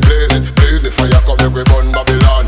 blaze it. The fire come make we burn Babylon.